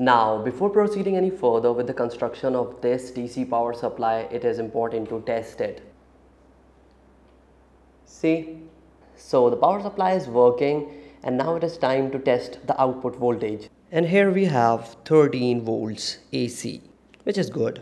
Now, before proceeding any further with the construction of this DC power supply, it is important to test it. See, so the power supply is working and now it is time to test the output voltage. And here we have 13 volts AC, which is good.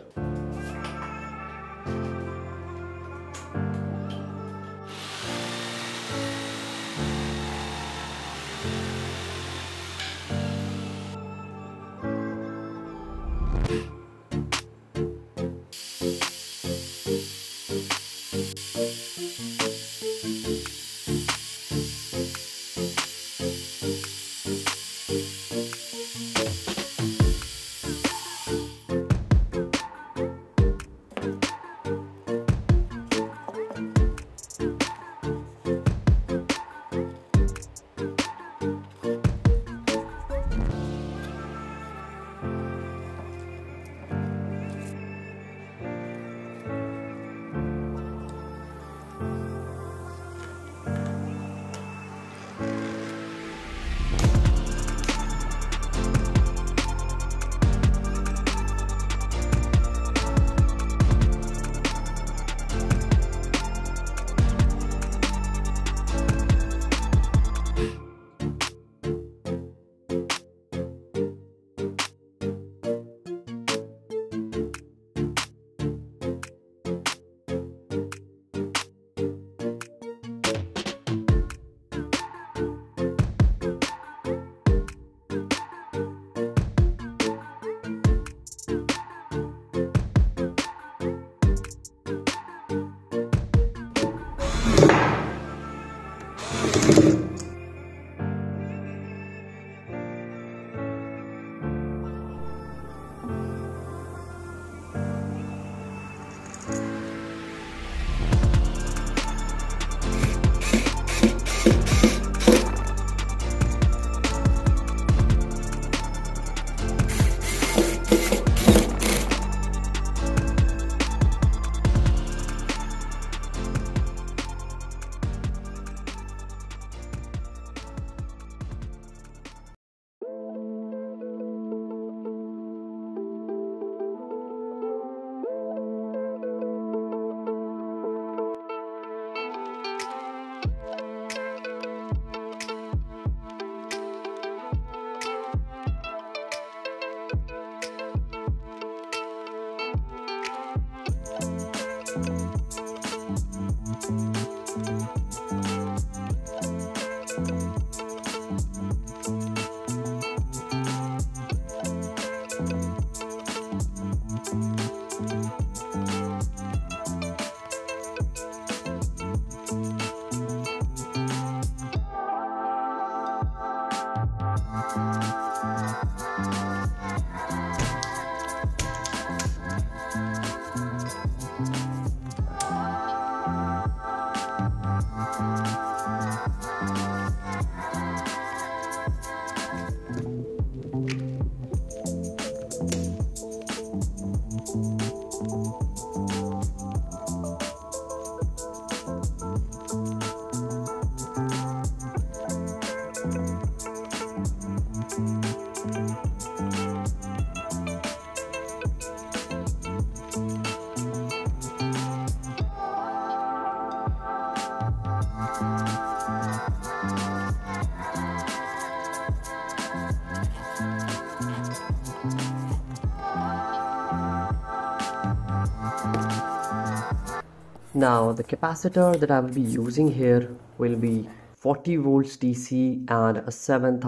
Now the capacitor that I will be using here will be 40 volts DC and a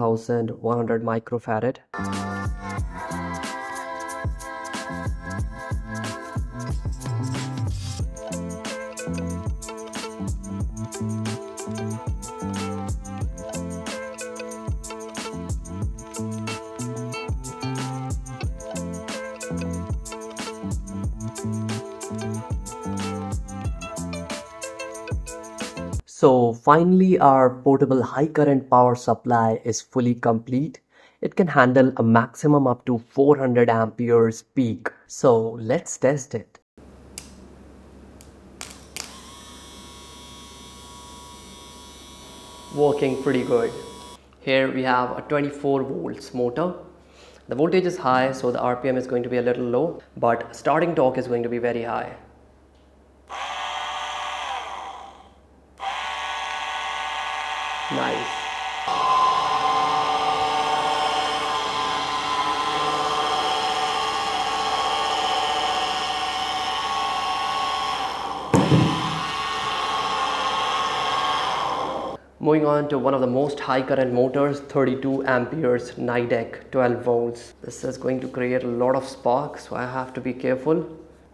7100 microfarad. So finally our portable high current power supply is fully complete. It can handle a maximum up to 400 amperes peak. So let's test it. Working pretty good. Here we have a 24 volts motor The voltage is high, so the RPM is going to be a little low, but starting torque is going to be very high. Nice. Moving on to one of the most high current motors, 32 amperes, Nidec, 12 volts. This is going to create a lot of spark, so I have to be careful.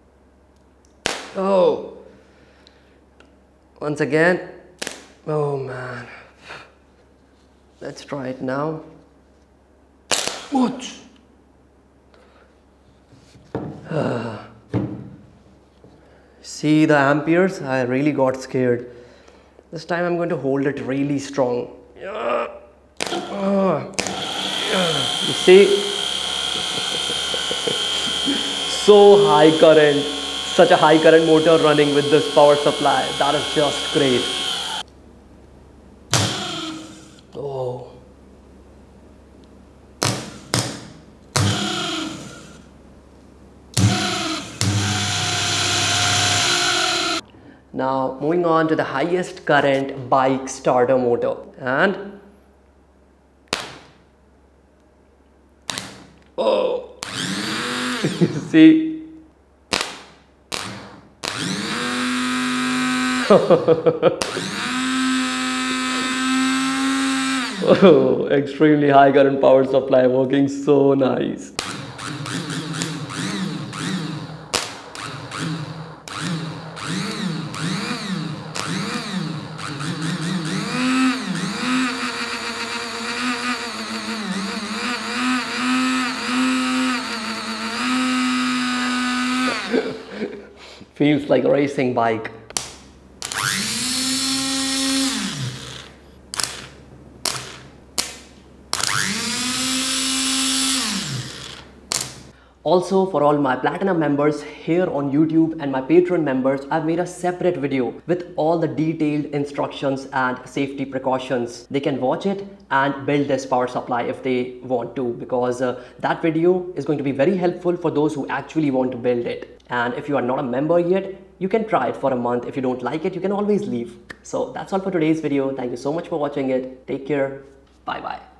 Oh, once again. Oh man. Let's try it now. Ouch. See the amperes? I really got scared. This time I'm going to hold it really strong. You see? So high current. Such a high current motor running with this power supply. That is just great. Oh. Now moving on to the highest current bike starter motor, and oh, see. Oh, extremely high current power supply, working so nice. Feels like a racing bike. Also, for all my platinum members here on YouTube and my Patreon members, I've made a separate video with all the detailed instructions and safety precautions. They can watch it and build this power supply if they want to, because that video is going to be very helpful for those who actually want to build it. And if you are not a member yet, you can try it for a month. If you don't like it, you can always leave. So that's all for today's video. Thank you so much for watching it. Take care. Bye bye.